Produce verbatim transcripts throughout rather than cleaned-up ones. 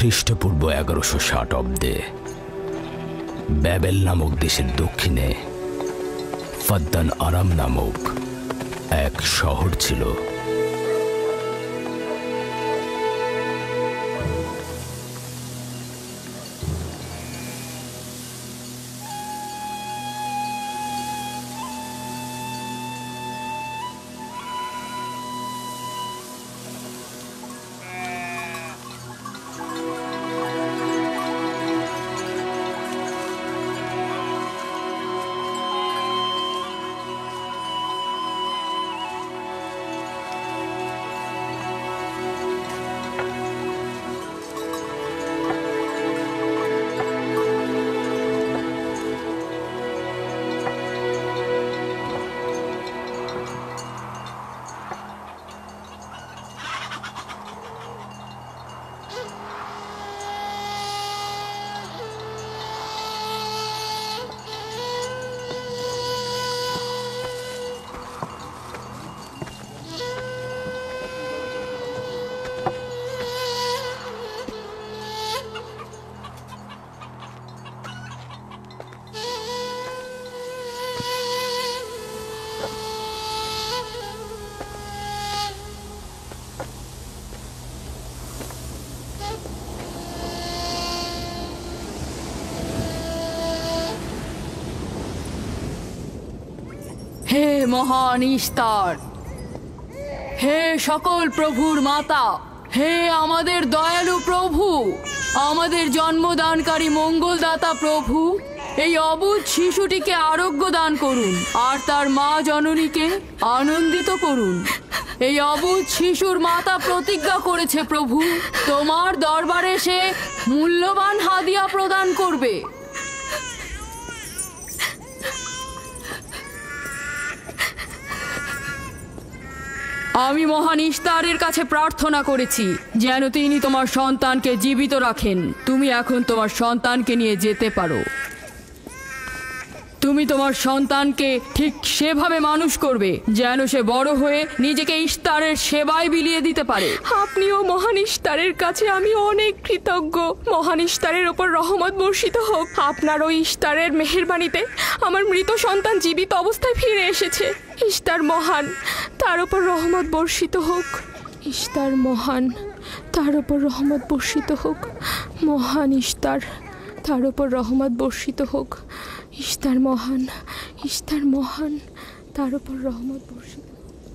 খ্রিস্টপূর্ব এগারোশো ষাট অব্দে ব্যাবেল নামক দেশের দক্ষিণে ফাদ্দান আরাম নামক এক শহর ছিল। হে মহান ইস্তার, হে সকল প্রভুর মাতা, হে আমাদের দয়ালু প্রভু, আমাদের জন্মদানকারী মঙ্গলদাতা প্রভু, এই অবুঝ শিশুটিকে আরোগ্য দান করুন আর তার মা জননীকে আনন্দিত করুন। এই অবুঝ শিশুর মাতা প্রতিজ্ঞা করেছে প্রভু, তোমার দরবারে সে মূল্যবান হাদিয়া প্রদান করবে। আমি মহান ইস্তারের কাছে প্রার্থনা করেছি যেন তিনি তোমার সন্তানকে জীবিত রাখেন। তুমি এখন তোমার সন্তানকে নিয়ে যেতে পারো। তুমি তোমার সন্তানকে ঠিক সেভাবে মানুষ করবে যেন সে বড় হয়ে নিজেকে ইস্তারের সেবায় বিলিয়ে দিতে পারে। আপনিও মহান ইস্তারের কাছে আমি অনেক কৃতজ্ঞ। মহান ইস্তারের ওপর রহমত বর্ষিত হোক। আপনার ওই ইস্তারের মেহেরবানিতে আমার মৃত সন্তান জীবিত অবস্থায় ফিরে এসেছে। ইস্তার মহান, তার ওপর রহমত বর্ষিত হোক। ইস্তার মহান, তার ওপর রহমত বর্ষিত হোক। মহান ইস্তার, তার ওপর রহমত বর্ষিত হোক। ইস্তার মহান, ইস্তার মহান, তার ওপর রহমত বর্ষিত।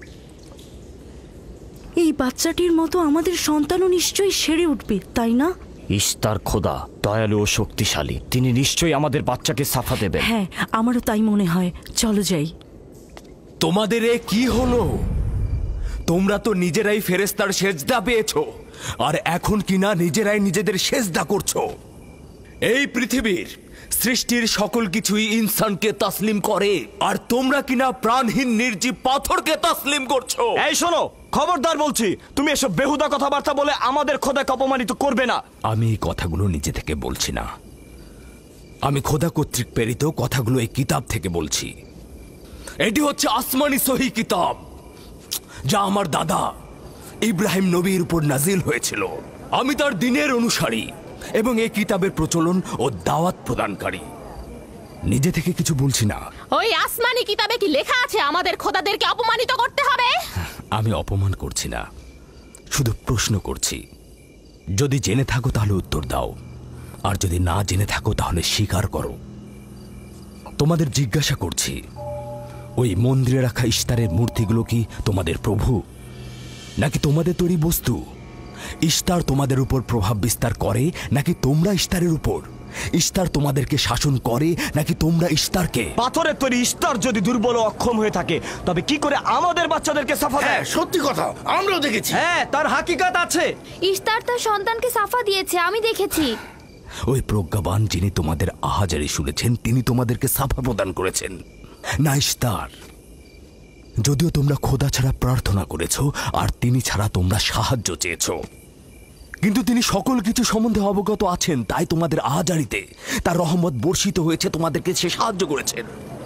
এই বাচ্চাটির মতো আমাদের সন্তানও নিশ্চয়ই সেরে উঠবে, তাই না? ইস্তার খোদা দয়ালু ও শক্তিশালী, তিনি নিশ্চয়ই আমাদের বাচ্চাকে সাফা দেবেন। হ্যাঁ, আমারও তাই মনে হয়। চলো যাই। তোমাদের এ কি হলো? তোমরা তো নিজেরাই ফেরেশতার সেজদা পেয়েছো, আর এখন কিনা নিজেরাই নিজেদের সেজদা করছো। এই পৃথিবীর সৃষ্টির সকল কিছুই ইনসানকে তাসলিম করে, আর তোমরা কিনা প্রাণহীন নির্জীব পাথরকে তাসলিম করছো। এই শোনো, খবরদার বলছি, তুমি এসব বেহুদা কথাবার্তা বলে আমাদের খোদাকে অপমানিত করবে না। আমি এই কথাগুলো নিজে থেকে বলছি না, আমি খোদা কর্তৃক প্রেরিত কথাগুলো এই কিতাব থেকে বলছি। এটি হচ্ছে আসমানি সহি কিতাব, যা আমার দাদা ইব্রাহিম নবীর উপর নাজিল হয়েছিল। আমি তার দিনের অনুসারী এবং এই কিতাবের প্রচলন ও দাওয়াত প্রদানকারী। নিজে থেকে কিছু বলছি না। ওই আসমানি কিতাবে কি লেখা আছে আমাদের খোদাদেরকে অপমানিত করতে হবে? আমি অপমান করছি না, শুধু প্রশ্ন করছি। যদি জেনে থাকো তাহলে উত্তর দাও, আর যদি না জেনে থাকো তাহলে স্বীকার করো। তোমাদের জিজ্ঞাসা করছি, ওই মন্দিরে রাখা ইস্তারের মূর্তিগুলো কি তোমাদের প্রভু, নাকি তোমাদের তৈরি বস্তু? ইস্তার তোমাদের উপর প্রভাব বিস্তার করে নাকি তোমরা ইস্তারের উপর? ইস্তার তোমাদেরকে শাসন করে নাকি তোমরা ইস্তারকে? পাথরের তৈরি ইস্তার যদি দুর্বল ও অক্ষম হয়ে থাকে, তবে কি করে আমাদের বাচ্চাদেরকে সাফা দেয়? সত্যি কথা, আমরাও দেখেছি। হ্যাঁ, তার হাকিকাত আছে। ইস্তার তার সন্তানকে সাফা দিয়েছে, আমি দেখেছি। ওই প্রজ্ঞাবান যিনি তোমাদের আহাজারি শুনেছেন, তিনি তোমাদেরকে সাফা প্রদান করেছেন, না ইস্তার। যদিও তোমরা খোদা ছাড়া প্রার্থনা করেছো আর তিনি ছাড়া তোমরা সাহায্য চেয়েছো, কিন্তু তিনি সকল কিছু সম্বন্ধে অবগত আছেন, তাই তোমাদের আহাজারিতে তার রহমত বর্ষিত হয়েছে, তোমাদেরকে সে সাহায্য করেছেন।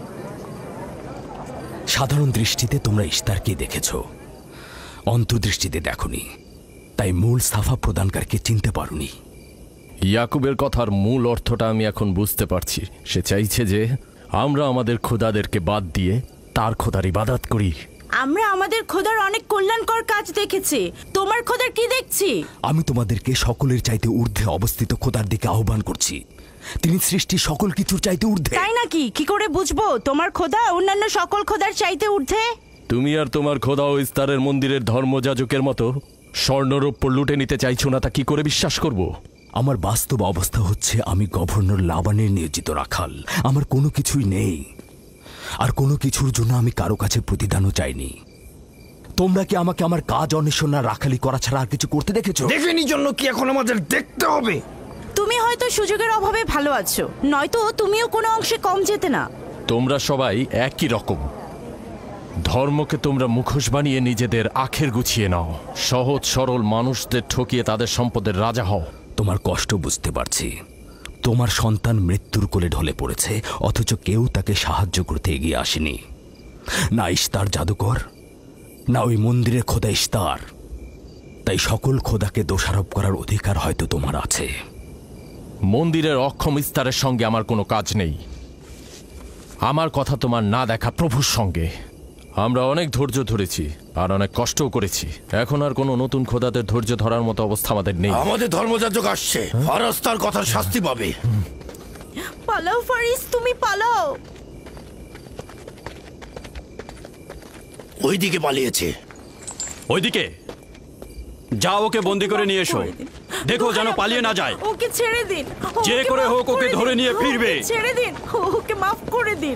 সাধারণ দৃষ্টিতে তোমরা ইস্তারকে দেখেছো, অন্তর্দৃষ্টিতে দেখোনি, তাই মূল সাফা প্রদানকারীকে চিনতে পারোনি। ইয়াকুবের কথার মূল অর্থটা আমি এখন বুঝতে পারছি। সে চাইছে যে আমরা আমাদের খোদাদেরকে বাদ দিয়ে তার খোদার ইবাদত করি। আমরা আমাদের খোদার অনেক কল্যাণকর কাজ দেখেছি, তোমার খোদার কি দেখছি? আমি তোমাদেরকে সকলের চাইতে ঊর্ধ্বে অবস্থিত খোদার দিকে আহ্বান করছি। তিনি সৃষ্টি সকল কিছুর চাইতে ঊর্ধ্বে। তাই নাকি? কি করে বুঝবো তোমার খোদা অন্যান্য সকল খোদার চাইতে ঊর্ধ্বে? তুমি আর তোমার খোদা ও ইস্তারের মন্দিরের ধর্মযাজকের মতো স্বর্ণরৌপ্য লুটে নিতে চাইছো না, তা কি করে বিশ্বাস করব? আমার বাস্তব অবস্থা হচ্ছে আমি গভর্নর লাবানের নিয়োজিত রাখাল। আমার কোনো কিছুই নেই, আর কোনো কিছুর জন্য আমি কারো কাছে প্রতিদানও চাইনি। তোমরা কি আমাকে আমার কাজ অন্বেষণ না রাখালি করা ছাড়া আর কিছু করতে দেখেছো? দেখেনি জন্য কি এখন আমাদের দেখতে হবে? তুমি হয়তো সুযোগের অভাবে ভালো আছো, নয়তো তুমিও কোনো অংশে কম যেতে না। তোমরা সবাই একই রকম। ধর্মকে তোমরা মুখোশ বানিয়ে নিজেদের আখের গুছিয়ে নাও, সহজ সরল মানুষদের ঠকিয়ে তাদের সম্পদের রাজা হও। তোমার কষ্ট বুঝতে পারছি। তোমার সন্তান মৃত্যুর কোলে ঢলে পড়েছে, অথচ কেউ তাকে সাহায্য করতে এগিয়ে আসেনি। না ইস্তার জাদুকর, না ওই মন্দিরের খোদা ইস্তার। তাই সকল খোদাকে দোষারোপ করার অধিকার হয়তো তোমার আছে। মন্দিরের অক্ষম ইস্তারের সঙ্গে আমার কোনো কাজ নেই। আমার কথা তোমার না দেখা প্রভুর সঙ্গে। আমরা অনেক ধৈর্য ধরেছি আর অনেক কষ্টও করেছি। এখন আর কোনো নতুন খোদাদের ধৈর্য ধরার মতো অবস্থা আমাদের নেই। আমাদের ধর্মযাজক আসছে, ফারাজ তার কথার শাস্তি পাবে। পালাও ফারিস, তুমি পালাও। ওইদিকে পালিয়েছে। ওইদিকে যাও, ওকে বন্দি করে নিয়ে এসো। দেখো যেন পালিয়ে না যায়। ওকে ছেড়ে দিন, যে ওকে করে মাফ হোক ওকে দিন। ধরে নিয়ে ফিরবে। ওকে ছেড়ে দিন, ওকে মাফ করে দিন।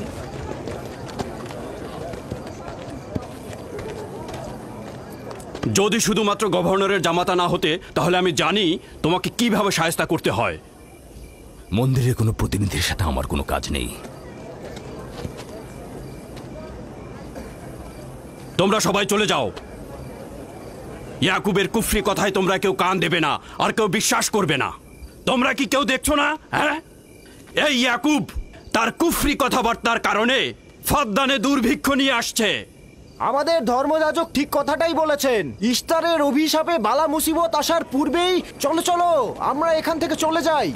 যদি শুধুমাত্র গভর্নরের জামাতা না হতে, তাহলে আমি জানি তোমাকে কিভাবে শায়েস্তা করতে হয়। মন্দিরের কোনো প্রতিনিধির সাথে আমার কোনো কাজ নেই। তোমরা সবাই চলে যাও। ইয়াকুবের কুফরি কথায় তোমরা কেউ কান দেবে না, আর কেউ বিশ্বাস করবে না। তোমরা কি কেউ দেখছো না? হ্যাঁ, এই ইয়াকুব তার কুফরি কথাবার্তার কারণে ফাদ্দানে দুর্ভিক্ষ নিয়ে আসছে। আমাদের ধর্মযাজক ঠিক কথাটাই বলেছেন। ইস্তারের অভিশাপে বালা মুসিবত আসার পূর্বেই চলো চলো আমরা এখান থেকে চলে যাই।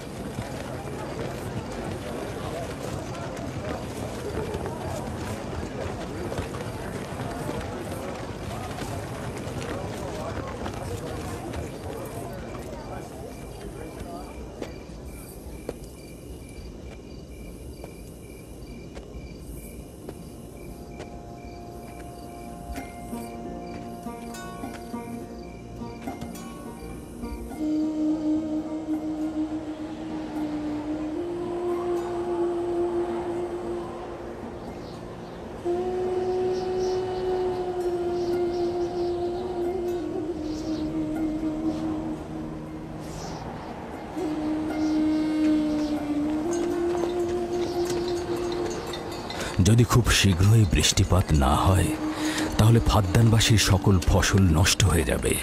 যদি খুব শীঘ্রই বৃষ্টিপাত না হয়, তাহলে ফাদ্দানবাসীর সকল ফসল নষ্ট হয়ে যাবে।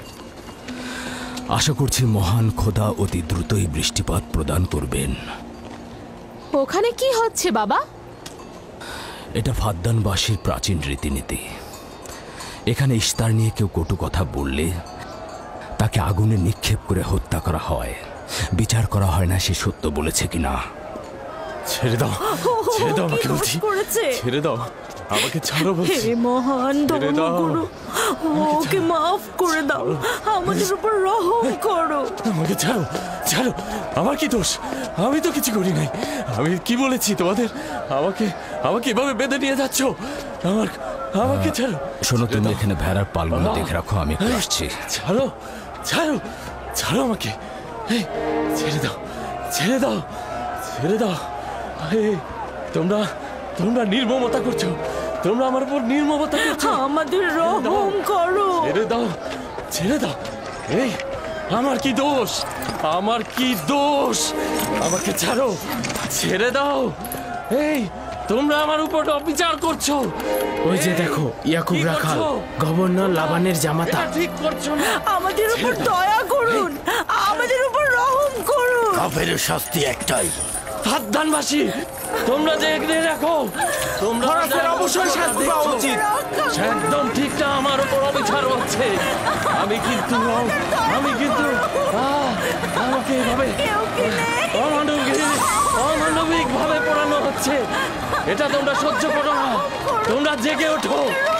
আশা করছি মহান খোদা অতি দ্রুতই বৃষ্টিপাত প্রদান করবেন। ওখানে কি হচ্ছে বাবা? এটা ফাদ্দানবাসীর প্রাচীন রীতিনীতি। এখানে ইস্তার নিয়ে কেউ কটু কথা বললে তাকে আগুনে নিক্ষেপ করে হত্যা করা হয়। বিচার করা হয় না সে সত্য বলেছে কিনা। ছেড়ে দাও, ছেড়ে দাও আমাকে বলছি, ছেড়ে দাও আমাকে, ছাড়ো বলছি। হে মহান ধর্মগুরু, ওকে মাফ করে দাও, আমাদের উপর রহম করো। আমাকে ছাড়ো, ছাড়ো। আমার কি দোষ? আমি তো কিছু করি নাই। আমি কি বলেছি তোমাদের? আমাকে আমাকে এভাবে বেঁধে নিয়ে যাচ্ছ? আমার আমাকে ছাড়ো। শোনো, তুমি এখানে ভেড়ার পালগুলো দেখে রাখো, আমি একটু আসছি। ছাড়ো, ছাড়ো, ছাড়ো আমাকে। এই, ছেড়ে দাও, ছেড়ে দাও, ছেড়ে দাও। এই, তোমরা তোমরা নির্মমতা করছো, তোমরা আমার উপর নির্মমতা করছো। আমাদের রহম করো। ছেড়ে দাও, ছেড়ে দাও। এই, আমার কি দোষ? আমার কি দোষ? আমাকে ছাড়ো, ছেড়ে দাও। এই, তোমরা আমার উপর অবিচার করছো। ওই যে দেখো, ইয়াকুব রাখাল, গভর্নর লাবানের জামাতা। এটা ঠিক করছো না। আমাদের উপর দয়া করুন, আমাদের উপর রহম করুন। কাফেরের শাস্তি একটাই। ফাদ্দানবাসী, তোমরা দেখে রাখো, তোমরা অবশ্যই শাস্তি পাওয়া উচিত। একদম ঠিক না, আমার উপর অবিচার হচ্ছে। আমি কিন্তু আমি কিন্তু আহ, আমাকে এভাবে অমানবিক অমানবিক ভাবে পোড়ানো হচ্ছে। এটা তোমরা সহ্য করো না, তোমরা জেগে ওঠো।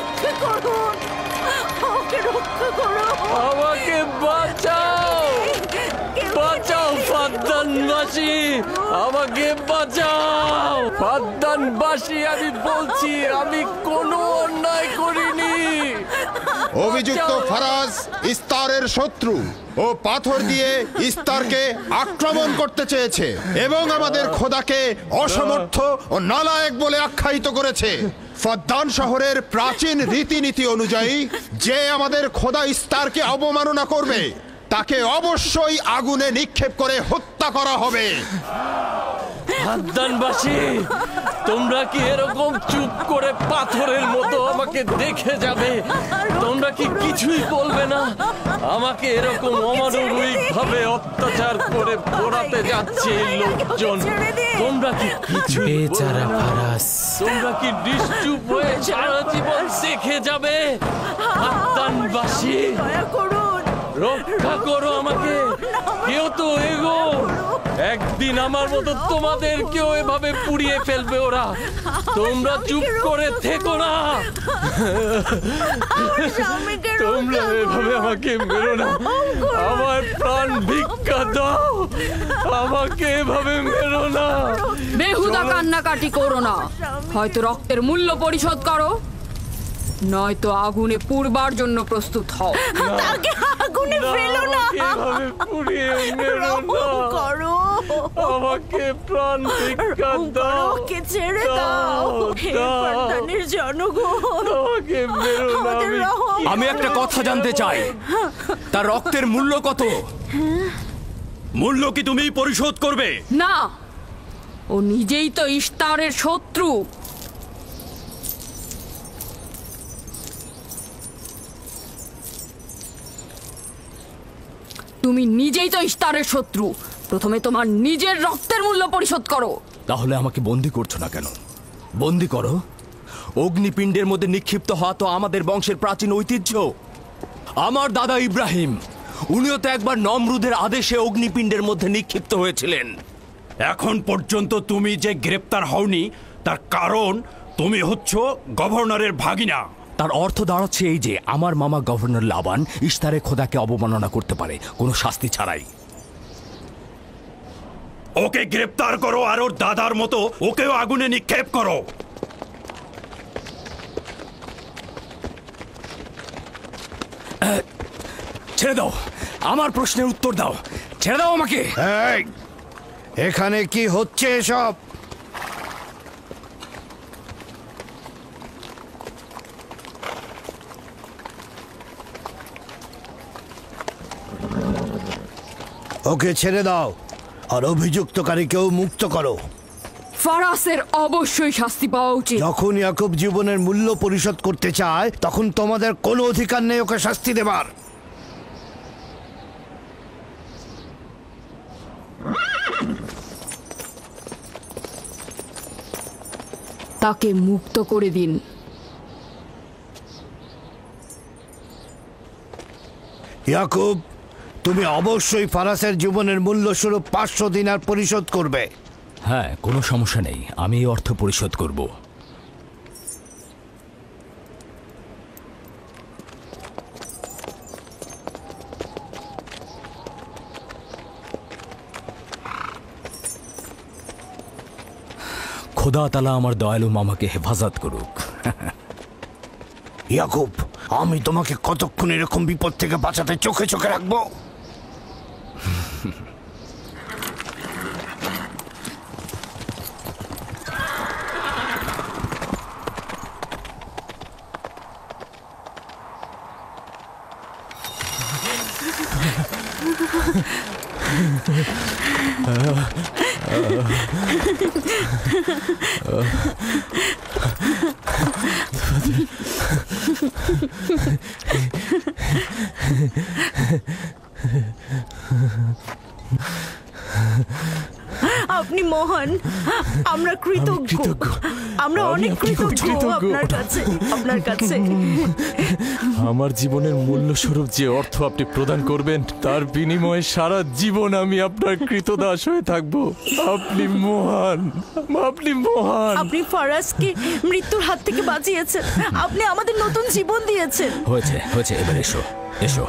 আমাকে বাঁচাও, বাঁচাও ফাদ্দানবাসী, আমাকে বাঁচাও ফাদ্দানবাসী। আমি বলছি আমি কোনো অন্যায় করিনি। অভিযুক্ত ফারাজ ইস্তারের শত্রু ও পাথর দিয়ে ইস্তারকে আক্রমণ করতে চেয়েছে এবং আমাদের খোদাকে অসমর্থ ও নালায়েক বলে আখ্যায়িত করেছে। ফাদ্দান শহরের প্রাচীন রীতিনীতি অনুযায়ী যে আমাদের খোদা ইস্তারকে অবমাননা করবে তাকে অবশ্যই আগুনে নিক্ষেপ করে হত্যা করা হবে। ফাদ্দানবাসী, তোমরা কি এরকম চুপ করে পাথরের মতো আমাকে দেখে যাবে? তোমরা কি কিছুই বলবে না? আমাকে এরকম অমানবিক ভাবে অত্যাচার করে পোড়াতে যাচ্ছে এই লোকজন। তোমরা কি কিছু বেচারা ফারাজ, তোমরা কি নিশ্চুপ হয়ে সারা জীবন দেখে যাবে? ফাদ্দানবাসী, রক্ষা করো আমাকে, কেউ তো এগো। একদিন আমার মতো তোমাদের কেউ এভাবে পুড়িয়ে ফেলবে ওরা। তোমরা চুপ করে থেকো না, তোমরা এভাবে আমাকে মেরো না। আমার প্রাণ ভিক্ষা দাও, আমাকে এভাবে মেরো না। বেহুদা কান্নাকাটি করো না, হয়তো রক্তের মূল্য পরিশোধ করো, নয়তো আগুনে পুড়বার জন্য প্রস্তুত হও। তাকে আগুনে ফেলো না, এভাবে পুড়িয়ে মেরো না, করো আমাকে প্রাণ ভিক্ষা দাও, ওকে ছেড়ে দাও। হে ফাদ্দানের জনগণ, আমাকে মেরো না। আমাদের রহম আমি একটা কথা জানতে চাই, তার রক্তের মূল্য কত? মূল্য কি তুমি পরিশোধ করবে? না, ও নিজেই তো ইস্তারের শত্রু। তুমি নিজেই তো ইস্তারের শত্রু, প্রথমে তোমার নিজের রক্তের মূল্য পরিশোধ করো। তাহলে আমাকে বন্দি করছো না কেন? বন্দি করো। অগ্নিপিণ্ডের মধ্যে নিক্ষিপ্ত হওয়া তো আমাদের বংশের প্রাচীন ঐতিহ্য। আমার দাদা ইব্রাহিম, উনিও তো একবার নমরুদের আদেশে অগ্নিপিণ্ডের মধ্যে নিক্ষিপ্ত হয়েছিলেন। এখন পর্যন্ত তুমি যে গ্রেপ্তার হওনি তার কারণ তুমি হচ্ছ গভর্নরের ভাগিনা। তার অর্থ দাঁড়াচ্ছে এই যে আমার মামা গভর্নর লাবান ইস্তারে খোদাকে অবমাননা করতে পারে কোনো শাস্তি ছাড়াই। ওকে গ্রেপ্তার করো আর ওর দাদার মতো ওকেও আগুনে নিক্ষেপ করো। ছেড়ে দাও, আমার প্রশ্নের উত্তর দাও, ছেড়ে দাও আমাকে। এই, এখানে কি হচ্ছে এসব? ওকে ছেড়ে দাও আর অভিযুক্তকারীকেও মুক্ত করো। ফারাসের অবশ্যই শাস্তি পাওয়া উচিত। যখন ইয়াকুব জীবনের মূল্য পরিশোধ করতে চায় তখন তোমাদের কোনো অধিকার নেই ওকে শাস্তি দেবার। তাকে মুক্ত করে দিন। ইয়াকুব, তুমি অবশ্যই ফারাসের জীবনের মূল্য স্বরূপ পাঁচশো দিনার পরিশোধ করবে। হ্যাঁ, কোনো সমস্যা নেই, আমি এই অর্থ পরিশোধ করব। খোদা তাআলা আমার দয়ালু মামাকে হেফাজত করুক। ইয়াকুব, আমি তোমাকে কতক্ষণ এরকম বিপদ থেকে বাঁচাতে চোখে চোখে রাখবো? আপনি মহান, আমরা কৃতজ্ঞ, আমরা অনেক কৃতজ্ঞ আপনার কাছে, আপনার কাছে। আমার জীবনের মূল্য স্বরূপ যে অর্থ আপনি প্রদান করবেন তার বিনিময়ে সারা জীবন আমি আপনার কৃতদাস হয়ে থাকব। আপনি মহান, আপনি মহান। আপনি ফারাজকে মৃত্যুর হাত থেকে বাঁচিয়েছেন, আপনি আমাদের নতুন জীবন দিয়েছেন। হয়েছে হয়েছে, এবার এসো এসো।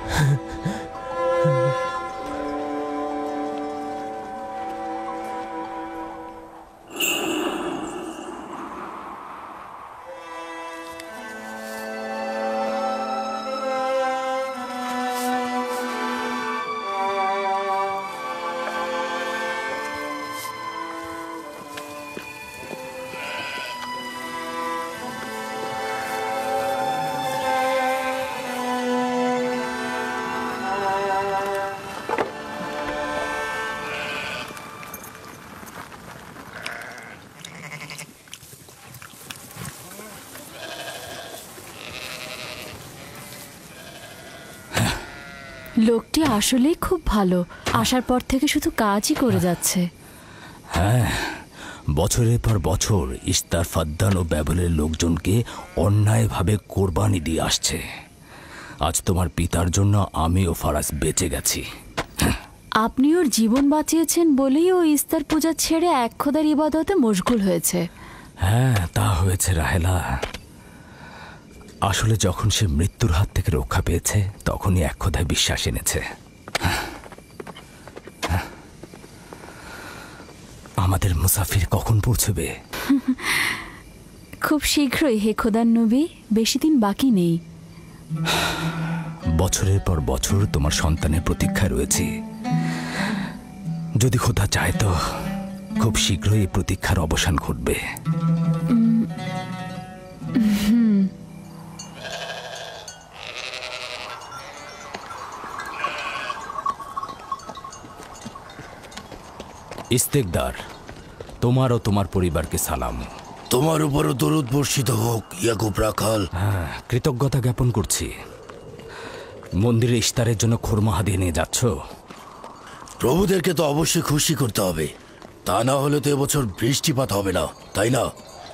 লোকটি আসলেই খুব ভালো, আসার পর থেকে শুধু কাজই করে যাচ্ছে। হ্যাঁ, বছরের পর বছর ইস্তার, ফাদ্দান ও ব্যাবলের লোকজনকে অন্যায়ভাবে কোরবানি দিয়ে আসছে। আজ তোমার পিতার জন্য আমি ও ফারাজ বেঁচে গেছি। আপনি ওর জীবন বাঁচিয়েছেন বলেই ও ইস্তার পূজা ছেড়ে এক খোদার ইবাদতে মশগুল হয়েছে। হ্যাঁ, তা হয়েছে রাহেলা। আসলে যখন সে মৃত্যুর হাত থেকে রক্ষা পেয়েছে তখনই এক খোদায় বিশ্বাস এনেছে। আমাদের মুসাফির কখন পৌঁছবে? খুব শীঘ্রই হে খোদার নবী, বেশি দিন বাকি নেই। বছরের পর বছর তোমার সন্তানের প্রতীক্ষায় রয়েছি। যদি খোদা চায় তো খুব শীঘ্রই এই প্রতীক্ষার অবসান ঘটবে। ইস্তেকদার, তোমার ও তোমার পরিবারকে সালাম। তোমার উপরও দরুদ বর্ষিত হোক ইয়াকুব রাখাল। হ্যাঁ, কৃতজ্ঞতা জ্ঞাপন করছি। মন্দিরে ইস্তারের জন্য খোরমা হাদিয়ে নিয়ে যাচ্ছ? প্রভুদেরকে তো অবশ্যই খুশি করতে হবে, তা না হলে তো এবছর বৃষ্টিপাত হবে না, তাই না?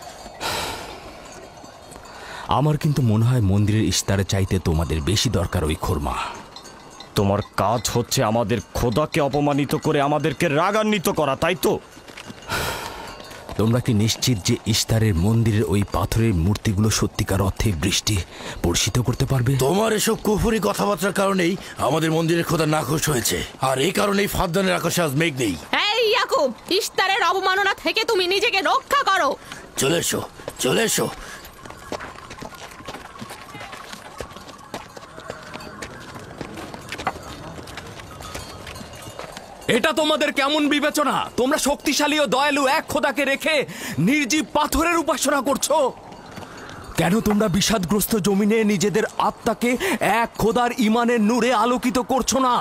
আমার কিন্তু মনে হয় মন্দিরের ইস্তারে চাইতে তোমাদের বেশি দরকার ওই খোরমা। তোমার কাজ হচ্ছে আমাদের খোদাকে অপমানিত করে আমাদেরকে রাগান্বিত করা, তাই তো? তোমরা কি নিশ্চিত যে ইস্তারের মন্দিরের ওই পাথরের মূর্তিগুলো সত্যিকার অর্থে বৃষ্টি বর্ষিত করতে পারবে? তোমার এসব কুফুরি কথাবার্তার কারণেই আমাদের মন্দিরের খোদা নাখোশ হয়েছে, আর এই কারণেই ফাদ্দানের আকাশে আজ মেঘ নেই। এই ইয়াকুব, ইস্তারের অবমাননা থেকে তুমি নিজেকে রক্ষা করো। চলে এসো, চলে এসো। এটা তোমাদের কেমন বিবেচনা? তোমরা শক্তিশালী ও দয়ালু এক খোদাকে রেখে নির্জীব পাথরের উপাসনা করছো। কেন তোমরা বিষাদগ্রস্ত জমিনে নিজেদের আত্মাকে এক খোদার ইমানের নূরে আলোকিত করছো না?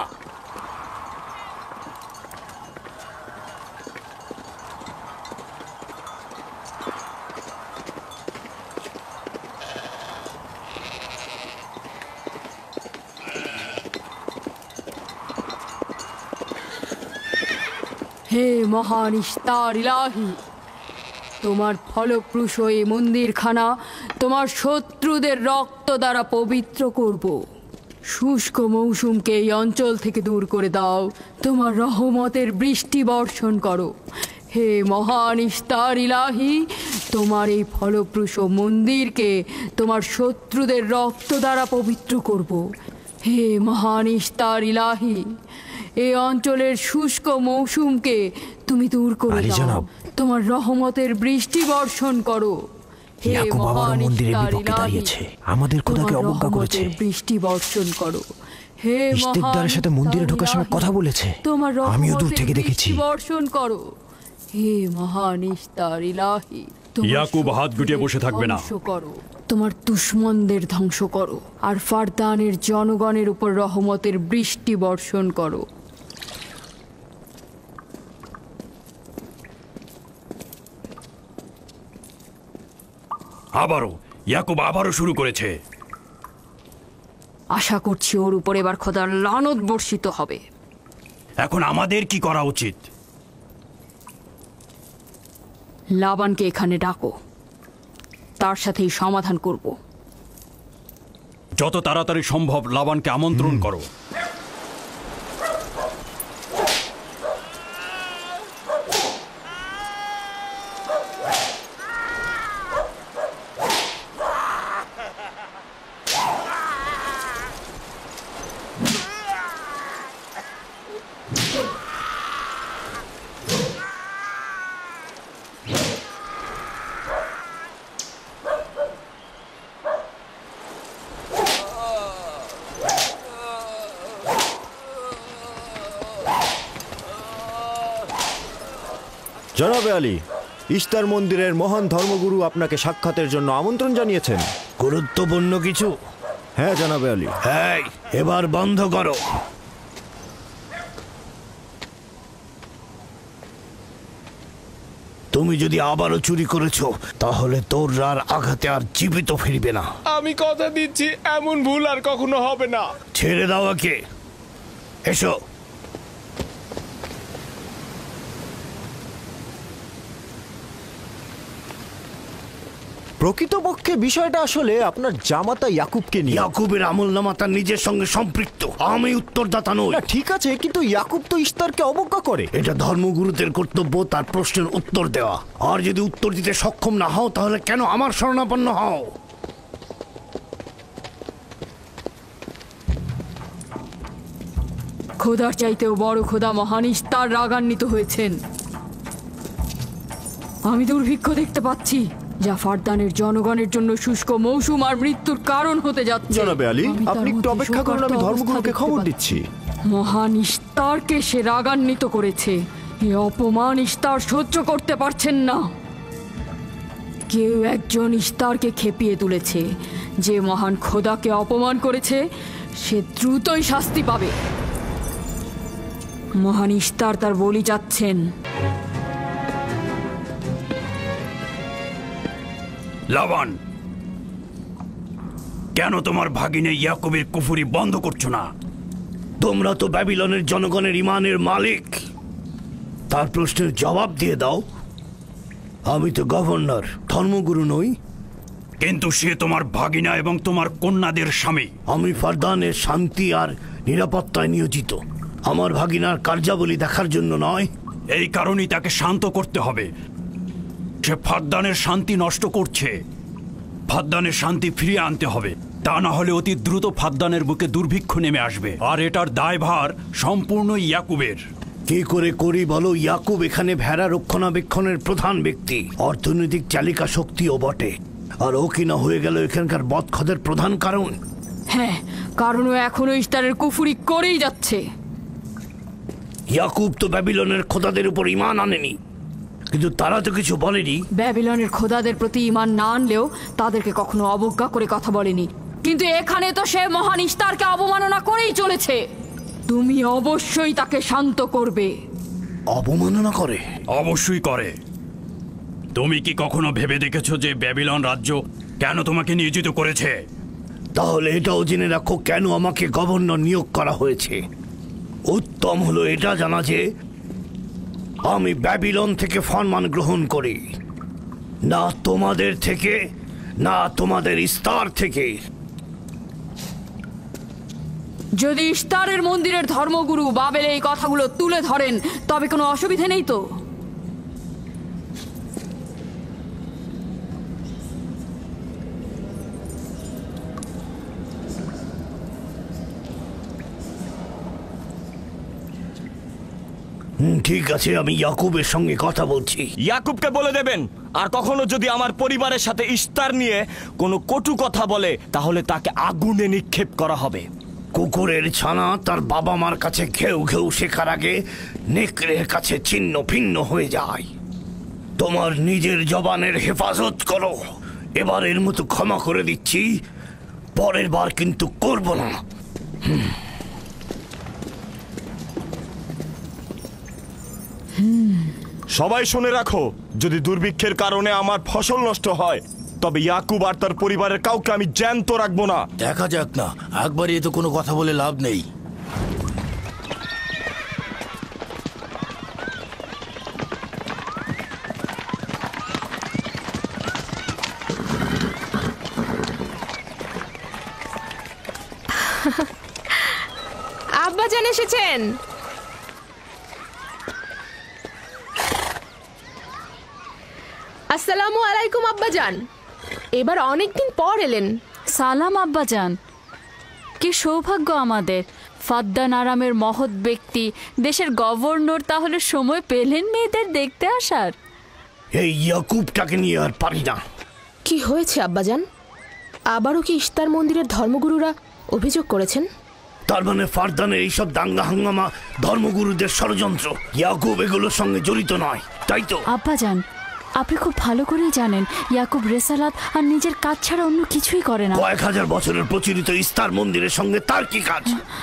হে মহান ইস্তার ইলাহি, তোমার ফলপ্রসূ এই মন্দিরখানা তোমার শত্রুদের রক্ত দ্বারা পবিত্র করব। শুষ্ক মৌসুমকে এই অঞ্চল থেকে দূর করে দাও, তোমার রহমতের বৃষ্টি বর্ষণ করো। হে মহান ইস্তার ইলাহি, তোমার এই ফলপ্রসূ মন্দিরকে তোমার শত্রুদের রক্ত দ্বারা পবিত্র করব। হে মহান ইস্তার ইলাহি, এই অঞ্চলের শুষ্ক মৌসুমকে তুমি দূর করে দাও, তোমার রহমতের বৃষ্টি বর্ষণ করো। হে মহান ইস্তার ইলাহি, আমাদের খোদাকে অবজ্ঞা করেছে, বৃষ্টি বর্ষণ করো। হে ইস্তেকদারের সাথে মন্দিরে ঢোকার সময় কথা বলেছে, তোমার আমিও দূর থেকে দেখেছি। বর্ষণ করো। হে মহান ইস্তার ইলাহি, ইয়াকুব হাত গুটিয়ে বসে থাকবে না। করো, তোমার দুশমনদের ধ্বংস করো, আর ফারদানের জনগণের উপর রহমতের বৃষ্টি বর্ষণ করো। আবারও ইয়াকুব আবারও শুরু করেছে। আশা করছি ওর উপর এবার খোদার লানত বর্ষিত হবে। এখন আমাদের কি করা উচিত? লাবানকে এখানে ডাকো, তার সাথেই সমাধান করব। যত তাড়াতাড়ি সম্ভব লাবানকে আমন্ত্রণ করো। জনাবে আলী, ইস্তার মন্দিরের মহান ধর্মগুরু আপনাকে সাক্ষাতের জন্য আমন্ত্রণ জানিয়েছেন। গুরুত্বপূর্ণ কিছু? হ্যাঁ জনাবে আলী। এই, এবার বন্ধ করো। তুমি যদি আবারও চুরি করেছো তাহলে তোর আর আঘাতে আর জীবিত ফিরবে না। আমি কথা দিচ্ছি এমন ভুল আর কখনো হবে না। ছেড়ে দাও একে। এসো। প্রকৃতপক্ষে বিষয়টা আসলে আপনার জামাতা ইয়াকুবকে নিয়ে। ইয়াকুবের আমলনামা তার নিজের সঙ্গে সম্পৃক্ত। আমি উত্তরদাতা নই। না, ঠিক আছে, কিন্তু ইয়াকুব তো ইস্তারকে অবজ্ঞা করে। এটা ধর্মগুরুদের কর্তব্য তার প্রশ্নের উত্তর দেওয়া। আর যদি উত্তর দিতে সক্ষম না হও তাহলে কেন আমার শরণাপন্ন হও? খোদার চাইতেও বড় খোদা মহান ইস্তার রাগান্বিত হয়েছেন। আমি দুর্ভিক্ষ দেখতে পাচ্ছি, যা ফারদানের জনগণের জন্য শুষ্ক মৌসুম আর মৃত্যুর কারণ হতে যাচ্ছে। জনাবে আলী, আপনি একটু অপেক্ষা করুন, আমি ধর্মগুরুকে খবর দিচ্ছি। মহান ইস্তারকে সে রাগান্বিত করেছে। এই অপমান ইস্তার সহ্য করতে পারছেন না। কেউ একজন ইস্তারকে খেপিয়ে তুলেছে। যে মহান খোদাকে অপমান করেছে সে দ্রুতই শাস্তি পাবে। মহান ইস্তার তার বলি চাচ্ছেন। লাবান, কেন তোমার ভাগিনে ইয়াকুবের কুফরি বন্ধ করছো না? তোমরা তো ব্যাবিলনের জনগণের ইমানের মালিক। তার প্রশ্নের জবাব দিয়ে দাও। আমি তো গভর্নর, ধর্মগুরু নই। কিন্তু সে তোমার ভাগিনা এবং তোমার কন্যাদের স্বামী। আমি ফারদানের শান্তি আর নিরাপত্তায় নিয়োজিত। আমার ভাগিনার কার্যাবলী দেখার জন্য নয়। এই কারণেই তাকে শান্ত করতে হবে। সে ফারদানের শান্তি নষ্ট করছে। ফারদানের শান্তি ফিরিয়ে আনতে হবে, তা না হলে অতি দ্রুত ফারদানের বুকে দুর্ভিক্ষ নেমে আসবে। আর এটার দায়ভার সম্পূর্ণ ইয়াকুবের। কি করে করি বলো? ইয়াকুব এখানে ভেড়া রক্ষণাবেক্ষণের প্রধান ব্যক্তি, অর্থনৈতিক চালিকা শক্তিও বটে। আর ও কিনা হয়ে গেল এখানকার বদখদের প্রধান কারণ। হ্যাঁ, কারণ ও এখনো ইস্তারের কুফরি করেই যাচ্ছে। ইয়াকুব তো ব্যাবিলনের খোদাদের উপর ঈমান আনেনি, কিন্তু তারা তো কিছু বলেনি। ব্যাবিলনের খোদাদের প্রতি ঈমান না আনলেও তাদেরকে কখনো অবজ্ঞা করে কথা বলেনি। কিন্তু এখানে তো সে মহান ইস্তারকে অবমাননা করেই চলেছে। তুমি অবশ্যই তাকে শান্ত করবে। অবমাননা করে? অবশ্যই করে। তুমি কি কখনো ভেবে দেখেছো যে ব্যাবিলন রাজ্য কেন তোমাকে নিয়োজিত করেছে? তাহলে এটাও জেনে রাখো কেন আমাকে গভর্নর নিয়োগ করা হয়েছে। উত্তম হলো এটা জানা যে আমি ব্যাবিলন থেকে ফরমান গ্রহণ করি, না তোমাদের থেকে, না তোমাদের ইস্তার থেকে। যদি ইস্তারের মন্দিরের ধর্মগুরু বাবেল এই কথাগুলো তুলে ধরেন তবে কোনো অসুবিধা নেই তো? ঠিক আছে, আমি ইয়াকুবের সঙ্গে কথা বলছি। ইয়াকুবকে বলে দেবেন, আর কখনো যদি আমার পরিবারের সাথে ইস্তার নিয়ে কোনো কটু কথা বলে তাহলে তাকে আগুনে নিক্ষেপ করা হবে। কুকুরের ছানা তার বাবা মার কাছে ঘেউ ঘেউ শেখার আগে নেকড়ের কাছে ছিন্ন ভিন্ন হয়ে যায়। তোমার নিজের জবানের হেফাজত করো। এবারের মতো ক্ষমা করে দিচ্ছি, পরের বার কিন্তু করব না। সবাই শুনে রাখো, যদি দুর্ভিক্ষের কারণে আমার ফসল নষ্ট হয় তবে ইয়াকুব আর তার পরিবারের কাউকে আমি জ্যান্ত রাখবো না। দেখা যাক না, একবারই তো কোনো কথা বলে লাভ নেই। আব্বাজান এসেছেন। আসসালামু আলাইকুম আব্বাজান, এবার অনেকদিন পর এলেন। সালাম আব্বাজান। কি সৌভাগ্য আমাদের, ফাদ্দান আরামের মহৎ ব্যক্তি দেশের গভর্নর তাহলে সময় পেলেন মেয়েদের দেখতে আসার। এই ইয়াকুবটাকে নিয়ে আর পারি না। কি হয়েছে আব্বাজান? আবারও কি ইস্তার মন্দিরের ধর্মগুরুরা অভিযোগ করেছেন? তার মানে ফারদানের এইসব দাঙ্গা হাঙ্গামা ধর্মগুরুদের ষড়যন্ত্র। ইয়াকুব এগুলোর সঙ্গে জড়িত নয়, তাই তো? আব্বাজান, আপনি খুব ভালো করেই জানেন ইয়াকুব রেসালাত আর নিজের কাজ ছাড়া অন্য কিছুই করে না। কয়েক হাজার বছরের প্রচলিত ইস্তার মন্দিরের সঙ্গে তার কি কাজ?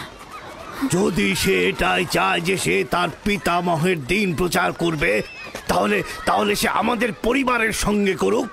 যদি সে এটাই চায় যে সে তার পিতামহের দিন প্রচার করবে, তাহলে তাহলে সে আমাদের পরিবারের সঙ্গে করুক।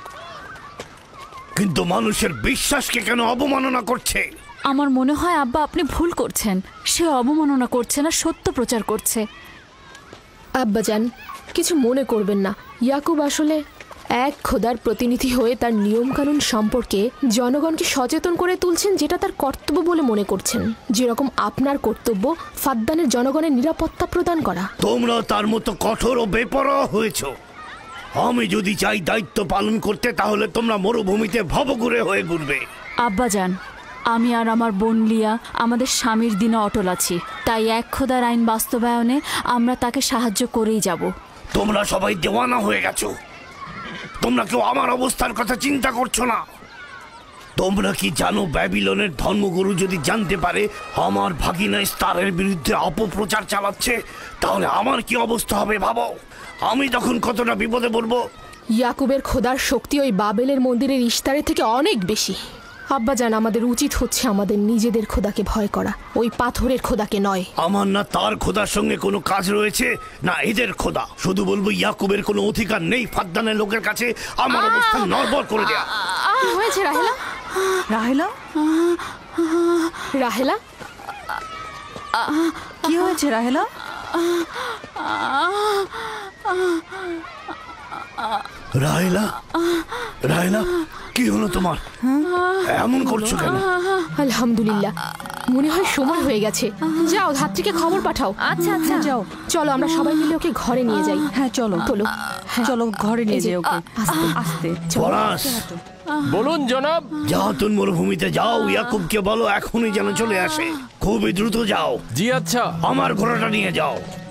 কিন্তু মানুষের বিশ্বাসকে কেন অবমাননা করছে? আমার মনে হয় আব্বা আপনি ভুল করছেন। সে অবমাননা করছে না, সত্য প্রচার করছে। আব্বাজান, কিছু মনে করবেন না। ইয়াকুব আসলে এক খোদার প্রতিনিধি হয়ে তার নিয়মকানুন সম্পর্কে জনগণকে সচেতন করে তুলছেন, যেটা তার কর্তব্য বলে মনে করছেন। যেরকম আপনার কর্তব্য ফাদ্দানের জনগণের নিরাপত্তা প্রদান করা। তোমরা তার মতো কঠোর ও বেপরোয়া হয়েছ। আমি যদি চাই দায়িত্ব পালন করতে, তাহলে তোমরা মরুভূমিতে ভবঘুরে হয়ে ঘুরবে। আব্বাজান, আমি আর আমার বোন লিয়া আমাদের স্বামীর দিনে অটল আছি, তাই এক খোদার আইন বাস্তবায়নে আমরা তাকে সাহায্য করেই যাব। তোমরা সবাই দেওয়ানা হয়ে গেছো। তোমরা কেউ আমার অবস্থার কথা চিন্তা করছো না। তোমরা কি জানো, ব্যাবিলনের ধর্মগুরু যদি জানতে পারে আমার ভাগিনা ইস্তারের বিরুদ্ধে অপপ্রচার চালাচ্ছে, তাহলে আমার কি অবস্থা হবে ভাবো। আমি তখন কতটা বিপদে পড়বো। ইয়াকুবের খোদার শক্তি ওই বাবেলের মন্দিরের ইস্তারের থেকে অনেক বেশি। আব্বাজান, আমাদের উচিত হচ্ছে আমাদের নিজেদের খোদাকে ভয় করা, ওই পাথরের খোদাকে নয়। আমার না তার খোদার সঙ্গে কোনো কাজ রয়েছে, না এদের খোদা। শুধু বলবো ইয়াকুবের কোনো অধিকার নেই ফাদ্দানের লোকের কাছে আমার অবস্থান নড়বড় করে দেয়া। কি হয়েছে রাহেলা? রাহেলা রাহেলা কি হয়েছে রাহেলা? রাহেলা, রাহেলা কি হলো তোমার? এমন করছো কেন? আলহামদুলিল্লাহ, মনে হয় সময় হয়ে গেছে। যাও, ধাত্রীকে খবর পাঠাও। আচ্ছা আচ্ছা, যাও। চলো আমরা সবাই মিলে ওকে ঘরে নিয়ে যাই। হ্যাঁ চলো চলো চলো ঘরে নিয়ে যাই ওকে। আস্তে আস্তে। পলাশ, বলুন জনাব। যাও, তুমি মরুভূমিতে যাও, ইয়াকুবকে বলো এখনই যেন চলে আসে। খুবই দ্রুত যাও। জি আচ্ছা। আমার ঘোড়াটা নিয়ে যাও।